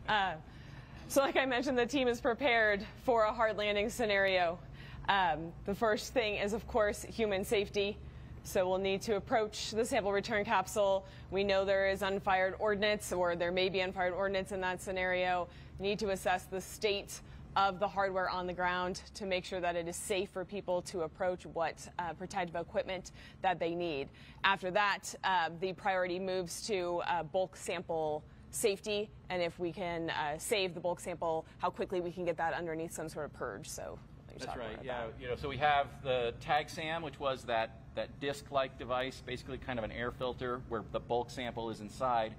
Speaker 6: So like I mentioned, the team is prepared for a hard landing scenario. The first thing is, of course, human safety. So we'll need to approach the sample return capsule. We know there is unfired ordnance, or there may be unfired ordnance in that scenario. We need to assess the state of the hardware on the ground to make sure that it is safe for people to approach what protective equipment that they need. After that, the priority moves to bulk sample safety, and if we can save the bulk sample, how quickly we can get that underneath some sort of purge. So
Speaker 1: that's right. Yeah. So we have the TAG-SAM, which was that disc-like device, basically kind of an air filter where the bulk sample is inside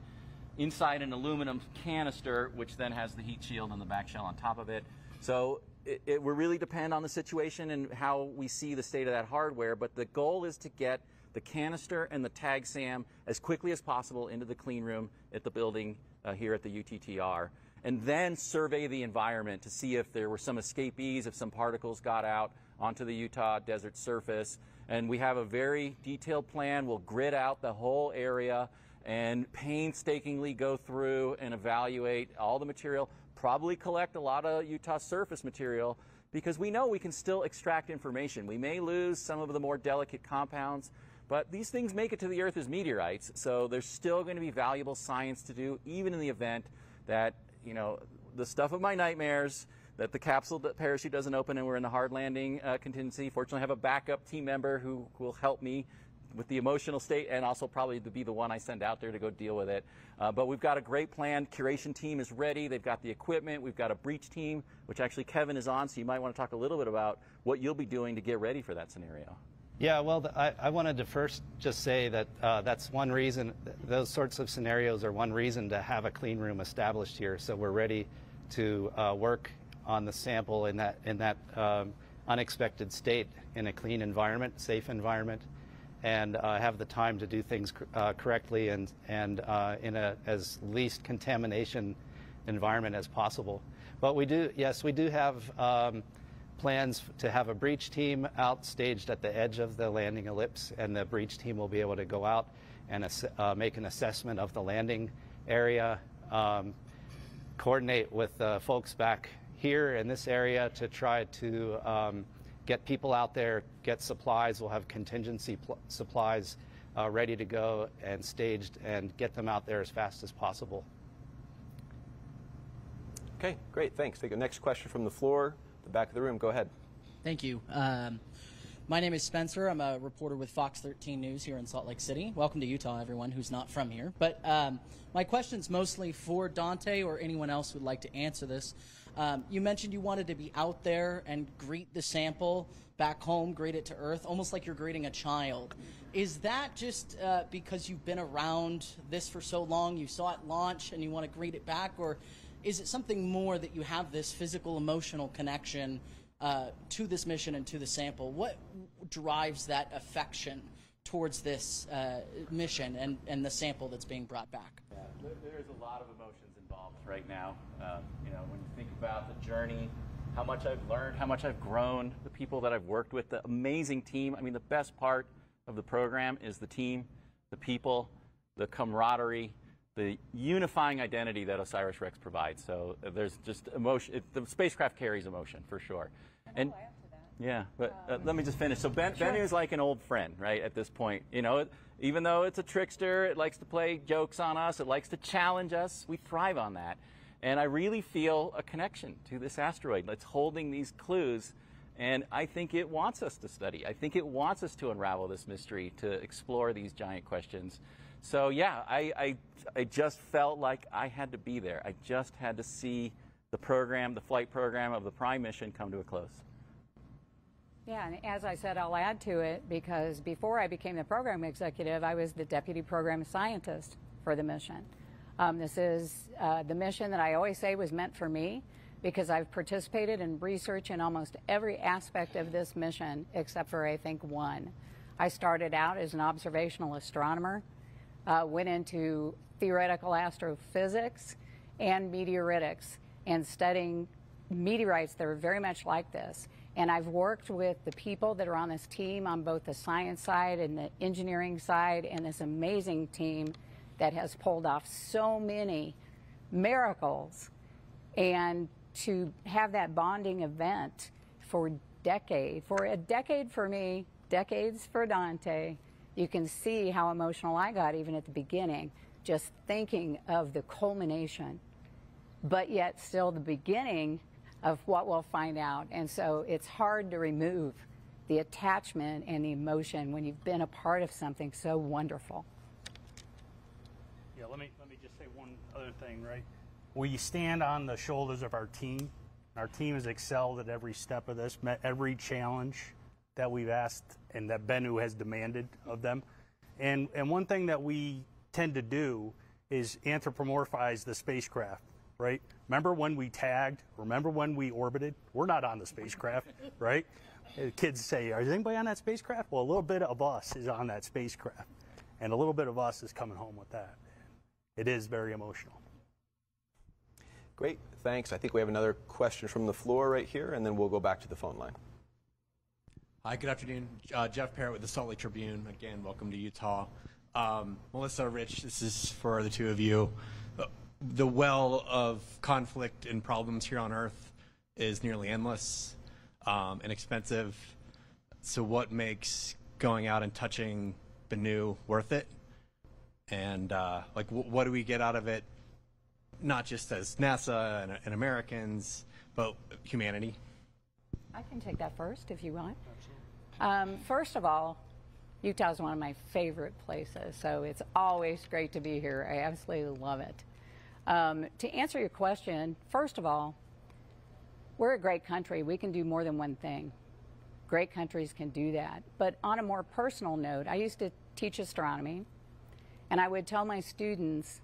Speaker 1: an aluminum canister, which then has the heat shield and the back shell on top of it. So it will really depend on the situation and how we see the state of that hardware. But the goal is to get the canister and the TAG-SAM as quickly as possible into the clean room at the building here at the UTTR, and then survey the environment to see if there were some escapees, if some particles got out onto the Utah desert surface. And we have a very detailed plan. We'll grid out the whole area and painstakingly go through and evaluate all the material, probably collect a lot of Utah surface material, because we know we can still extract information. We may lose some of the more delicate compounds, but these things make it to the Earth as meteorites, so there's still going to be valuable science to do, even in the event that, the stuff of my nightmares, that the capsule parachute doesn't open and we're in the hard landing contingency. Fortunately, I have a backup team member who will help me with the emotional state, and also probably to be the one I send out there to go deal with it. But we've got a great plan. Curation team is ready. They've got the equipment. We've got a breach team, which actually Kevin is on, so you might want to talk a little bit about what you'll be doing to get ready for that scenario.
Speaker 7: Yeah, well, I wanted to first just say that that's one reason, those sorts of scenarios are one reason to have a clean room established here, so we're ready to work on the sample in that unexpected state in a clean environment, safe environment, and have the time to do things correctly and in a as least contamination environment as possible. But we do have plans to have a breach team out staged at the edge of the landing ellipse, and the breach team will be able to go out and make an assessment of the landing area, coordinate with folks back here in this area to try to get people out there, get supplies. We'll have contingency supplies ready to go and staged, and get them out there as fast as possible.
Speaker 3: Okay, great, thanks. Take the next question from the floor, the back of the room. Go ahead.
Speaker 14: Thank you. My name is Spencer. I'm a reporter with Fox 13 News here in Salt Lake City. Welcome to Utah, everyone who's not from here. But my question's mostly for Dante or anyone else who'd like to answer this. You mentioned you wanted to be out there and greet the sample back home, greet it to Earth, almost like you're greeting a child. Is that just because you've been around this for so long, you saw it launch and you want to greet it back, or is it something more that you have this physical, emotional connection to this mission and to the sample? What drives that affection towards this mission and the sample that's being brought back?
Speaker 1: Yeah, there's a lot of emotions involved right now. You know, when you think about the journey, how much I've learned, how much I've grown, the people that I've worked with, the amazing team. I mean, the best part of the program is the team, the people, the camaraderie, the unifying identity that OSIRIS-REx provides. So there's just emotion. The spacecraft carries emotion for sure. And yeah, but let me just finish. So Bennu is like an old friend, right? At this point, you know, even though it's a trickster, it likes to play jokes on us. It likes to challenge us. We thrive on that. And I really feel a connection to this asteroid that's holding these clues. And I think it wants us to study. I think it wants us to unravel this mystery, to explore these giant questions. So yeah, I just felt like I had to be there. I just had to see the program, the flight program of the Prime mission come to a close.
Speaker 4: Yeah, and as I said, I'll add to it, because before I became the program executive, I was the deputy program scientist for the mission. This is the mission that I always say was meant for me, because I've participated in research in almost every aspect of this mission except for, I think, one. I started out as an observational astronomer, went into theoretical astrophysics and meteoritics, and studying meteorites that are very much like this. And I've worked with the people that are on this team on both the science side and the engineering side, and this amazing team that has pulled off so many miracles. And to have that bonding event for a decade for me, decades for Dante, you can see how emotional I got even at the beginning, just thinking of the culmination, but yet still the beginning of what we'll find out. And so it's hard to remove the attachment and the emotion when you've been a part of something so wonderful.
Speaker 5: Yeah, let me just say one other thing, right? We stand on the shoulders of our team. Our team has excelled at every step of this, met every challenge that we've asked and that Bennu has demanded of them. And one thing that we tend to do is anthropomorphize the spacecraft, right? Remember when we tagged? Remember when we orbited? We're not on the spacecraft, right? Kids say, is anybody on that spacecraft? Well, a little bit of us is on that spacecraft, and a little bit of us is coming home with that. It is very emotional.
Speaker 3: Great, thanks. I think we have another question from the floor right here, and then we'll go back to the phone line.
Speaker 15: Hi, good afternoon. Jeff Parrott with the Salt Lake Tribune. Again, welcome to Utah. Melissa, Rich, this is for the two of you. The well of conflict and problems here on Earth is nearly endless and expensive. So what makes going out and touching Bennu worth it? And what do we get out of it, not just as NASA and Americans, but humanity?
Speaker 4: I can take that first if you want. First of all, Utah is one of my favorite places, so it's always great to be here. I absolutely love it. To answer your question, first of all, we're a great country. We can do more than one thing. Great countries can do that. But on a more personal note, I used to teach astronomy, and I would tell my students,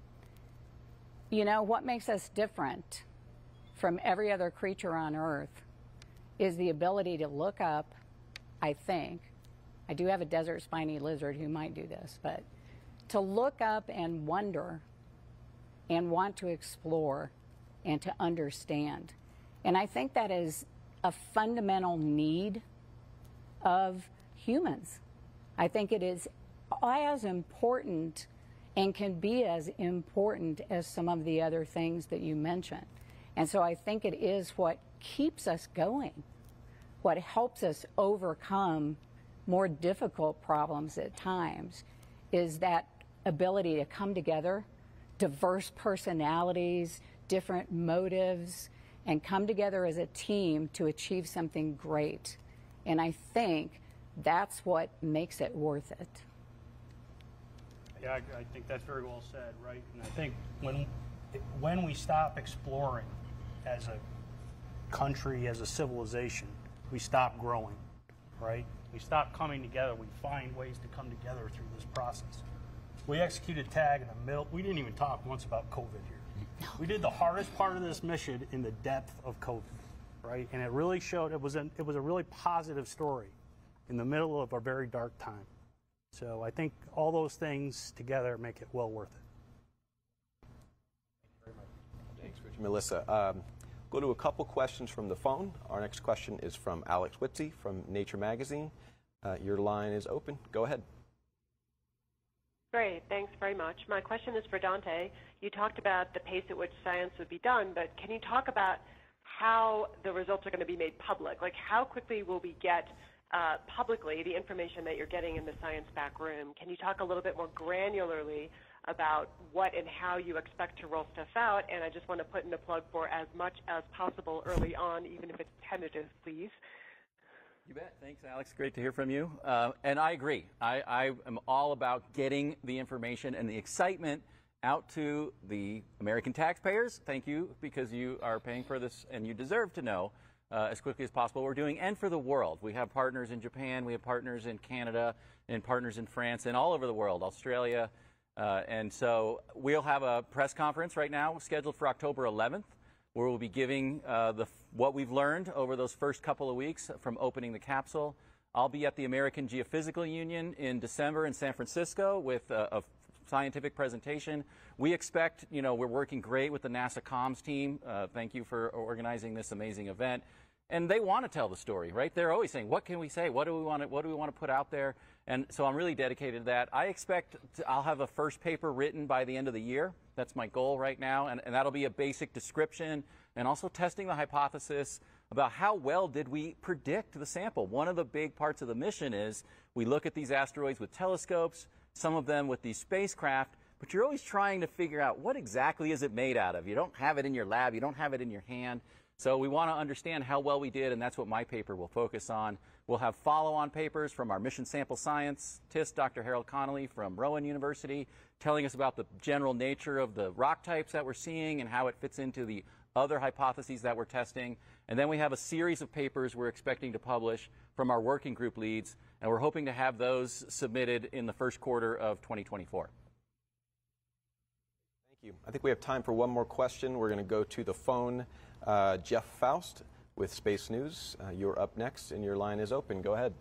Speaker 4: you know, what makes us different from every other creature on Earth is the ability to look up, I think. I do have a desert spiny lizard who might do this, but to look up and wonder and want to explore and to understand. And I think that is a fundamental need of humans. I think it is as important and can be as important as some of the other things that you mentioned. And so I think it is what keeps us going, what helps us overcome more difficult problems at times, is that ability to come together, diverse personalities, different motives, and come together as a team to achieve something great. And I think that's what makes it worth it.
Speaker 5: Yeah, I think that's very well said, right? And I think when we stop exploring as a country, as a civilization, we stop growing, right? We stop coming together. We find ways to come together through this process. We executed TAG in the middle. We didn't even talk once about COVID here. No. We did the hardest part of this mission in the depth of COVID, right? And it really showed it was a really positive story in the middle of a very dark time. So I think all those things together make it well worth it.
Speaker 3: Thanks, Rich. Melissa. Go to a couple questions from the phone. Our next question is from Alex Whitsey from Nature Magazine. Your line is open. Go ahead.
Speaker 16: Great, thanks very much. My question is for Dante. You talked about the pace at which science would be done, but can you talk about how the results are going to be made public? Like, how quickly will we get publicly the information that you're getting in the science back room? Can you talk a little bit more granularly about what and how you expect to roll stuff out? And I just want to put in a plug for as much as possible early on, even if it's tentative, please.
Speaker 1: You bet. Thanks, Alex. Great to hear from you. And I agree. I am all about getting the information and the excitement out to the American taxpayers. Thank you, because you are paying for this and you deserve to know as quickly as possible what we're doing, and for the world. We have partners in Japan, we have partners in Canada, and partners in France, and all over the world, Australia. And so we'll have a press conference right now scheduled for October 11th, where we'll be giving what we've learned over those first couple of weeks from opening the capsule. I'll be at the American Geophysical Union in December in San Francisco with a scientific presentation. We expect, we're working great with the NASA comms team. Thank you for organizing this amazing event. And they want to tell the story, right? They're always saying, what can we say? What do we want to put out there? And so I'm really dedicated to that. I expect I'll have a first paper written by the end of the year. That's my goal right now. And that'll be a basic description and also testing the hypothesis about how well did we predict the sample. One of the big parts of the mission is we look at these asteroids with telescopes, some of them with these spacecraft, but you're always trying to figure out what exactly is it made out of. You don't have it in your lab, you don't have it in your hand. So we want to understand how well we did, and that's what my paper will focus on. We'll have follow-on papers from our mission sample scientist, Dr. Harold Connolly from Rowan University, telling us about the general nature of the rock types that we're seeing and how it fits into the other hypotheses that we're testing. And then we have a series of papers we're expecting to publish from our working group leads, and we're hoping to have those submitted in the first quarter of 2024.
Speaker 3: Thank you. I think we have time for one more question. We're going to go to the phone. Jeff Faust with Space News. You're up next, and your line is open. Go ahead.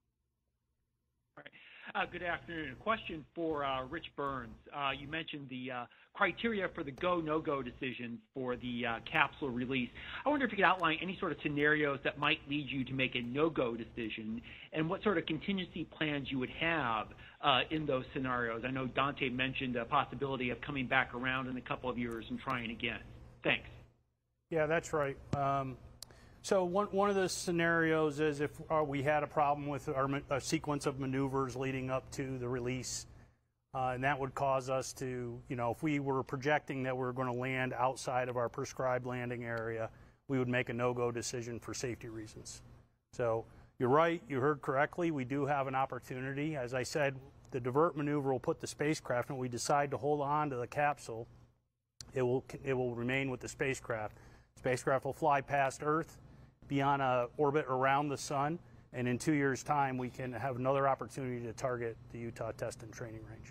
Speaker 17: Good afternoon. A question for Rich Burns. You mentioned the criteria for the go, no-go decision for the capsule release. I wonder if you could outline any sort of scenarios that might lead you to make a no-go decision, and what sort of contingency plans you would have in those scenarios. I know Dante mentioned a possibility of coming back around in a couple of years and trying again. Thanks.
Speaker 5: Yeah, that's right. So one of the scenarios is if we had a problem with a sequence of maneuvers leading up to the release, and that would cause us to, if we were projecting that we were going to land outside of our prescribed landing area, we would make a no-go decision for safety reasons. So you're right, you heard correctly, we do have an opportunity. As I said, the divert maneuver will put the spacecraft, and we decide to hold on to the capsule, it will remain with the spacecraft. Spacecraft will fly past Earth, be on an orbit around the sun, and in 2 years' time, we can have another opportunity to target the Utah Test and Training Range.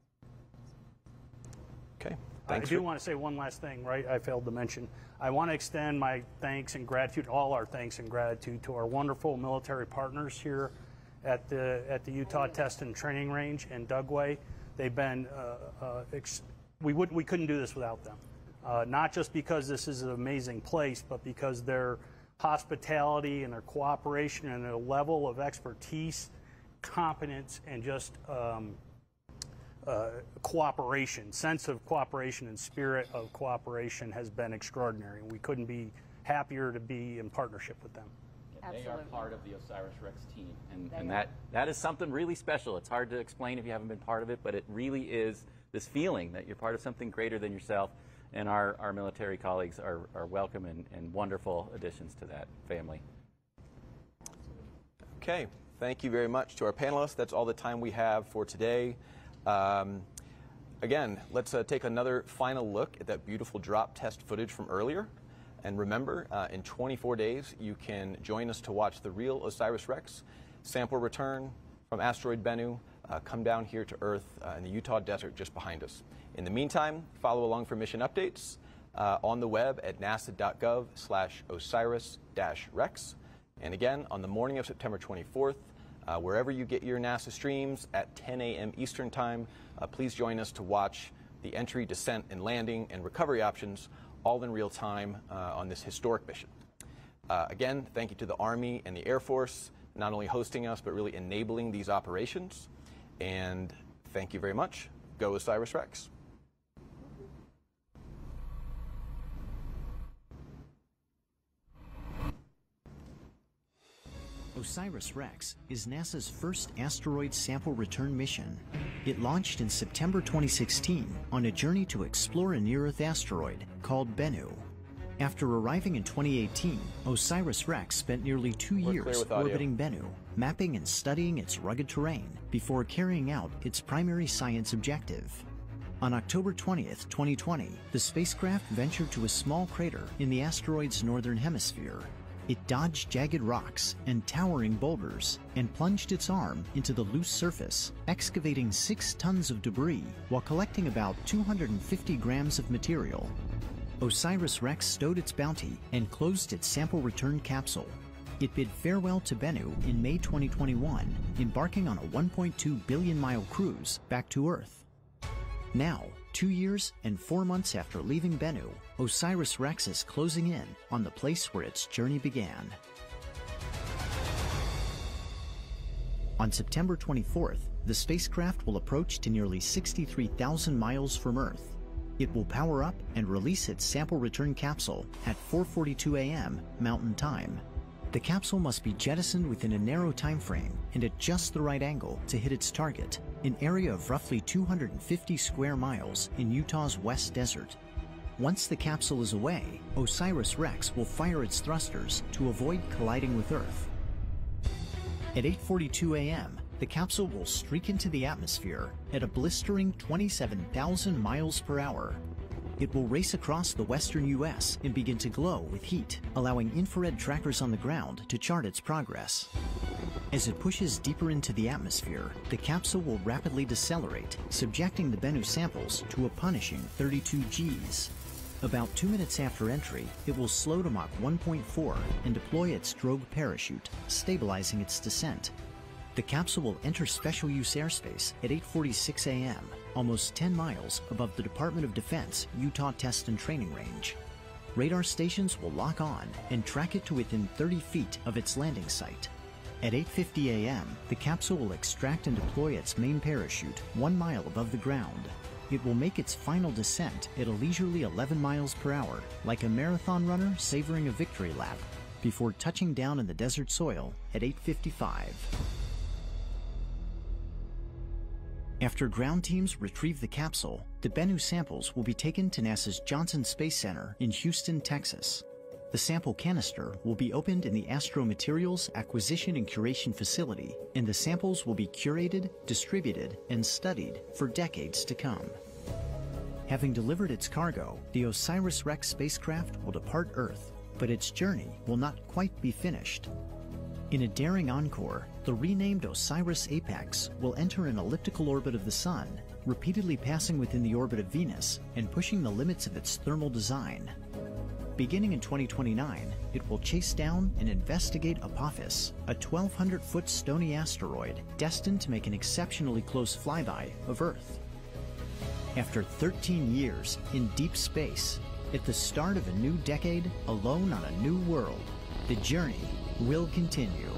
Speaker 3: Okay.
Speaker 5: I do want to say one last thing, right? I failed to mention. I want to extend my thanks and gratitude, all our thanks and gratitude, to our wonderful military partners here at the Utah Test and Training Range and Dugway. They've been we couldn't do this without them. Not just because this is an amazing place, but because their hospitality and their cooperation and their level of expertise, competence, and just cooperation, sense of cooperation and spirit of cooperation has been extraordinary. We couldn't be happier to be in partnership with them.
Speaker 1: They are part of the OSIRIS-REx team, and that is something really special. It's hard to explain if you haven't been part of it, but it really is this feeling that you're part of something greater than yourself. And our military colleagues are welcome and wonderful additions to that family.
Speaker 3: Okay, thank you very much to our panelists. That's all the time we have for today. Again, let's take another final look at that beautiful drop test footage from earlier. And remember, in 24 days, you can join us to watch the real OSIRIS-REx sample return from asteroid Bennu come down here to Earth in the Utah desert just behind us. In the meantime, follow along for mission updates on the web at nasa.gov/OSIRIS-REx. And again, on the morning of September 24th, wherever you get your NASA streams at 10 a.m. Eastern Time, please join us to watch the entry, descent, and landing and recovery options all in real time on this historic mission. Again, thank you to the Army and the Air Force, not only hosting us, but really enabling these operations. And thank you very much. Go OSIRIS-REx.
Speaker 18: OSIRIS-REx is NASA's first asteroid sample return mission. It launched in September 2016 on a journey to explore a near-Earth asteroid called Bennu. After arriving in 2018, OSIRIS-REx spent nearly 2 years orbiting Bennu, mapping and studying its rugged terrain before carrying out its primary science objective. On October 20th, 2020, the spacecraft ventured to a small crater in the asteroid's northern hemisphere. It dodged jagged rocks and towering boulders and plunged its arm into the loose surface, excavating 6 tons of debris while collecting about 250 grams of material. OSIRIS-REx stowed its bounty and closed its sample return capsule. It bid farewell to Bennu in May 2021, embarking on a 1.2 billion-mile cruise back to Earth. Now, 2 years and 4 months after leaving Bennu, OSIRIS-REx is closing in on the place where its journey began. On September 24th, the spacecraft will approach to nearly 63,000 miles from Earth. It will power up and release its sample return capsule at 4:42 a.m. Mountain Time. The capsule must be jettisoned within a narrow time frame and at just the right angle to hit its target, an area of roughly 250 square miles in Utah's West Desert. Once the capsule is away, OSIRIS-REx will fire its thrusters to avoid colliding with Earth. At 8:42 a.m., the capsule will streak into the atmosphere at a blistering 27,000 miles per hour. It will race across the western U.S. and begin to glow with heat, allowing infrared trackers on the ground to chart its progress. As it pushes deeper into the atmosphere, the capsule will rapidly decelerate, subjecting the Bennu samples to a punishing 32 Gs. About 2 minutes after entry, it will slow to Mach 1.4 and deploy its drogue parachute, stabilizing its descent. The capsule will enter special use airspace at 8:46 a.m., almost 10 miles above the Department of Defense Utah Test and Training Range. Radar stations will lock on and track it to within 30 feet of its landing site. At 8:50 a.m., the capsule will extract and deploy its main parachute 1 mile above the ground. It will make its final descent at a leisurely 11 miles per hour, like a marathon runner savoring a victory lap, before touching down in the desert soil at 8:55. After ground teams retrieve the capsule, the Bennu samples will be taken to NASA's Johnson Space Center in Houston, Texas. The sample canister will be opened in the Astro Materials Acquisition and Curation Facility, and the samples will be curated, distributed, and studied for decades to come. Having delivered its cargo, the OSIRIS-REx spacecraft will depart Earth, but its journey will not quite be finished. In a daring encore, the renamed OSIRIS-APEX will enter an elliptical orbit of the Sun, repeatedly passing within the orbit of Venus and pushing the limits of its thermal design. Beginning in 2029, it will chase down and investigate Apophis, a 1,200-foot stony asteroid destined to make an exceptionally close flyby of Earth. After 13 years in deep space, at the start of a new decade, alone on a new world, the journey will continue.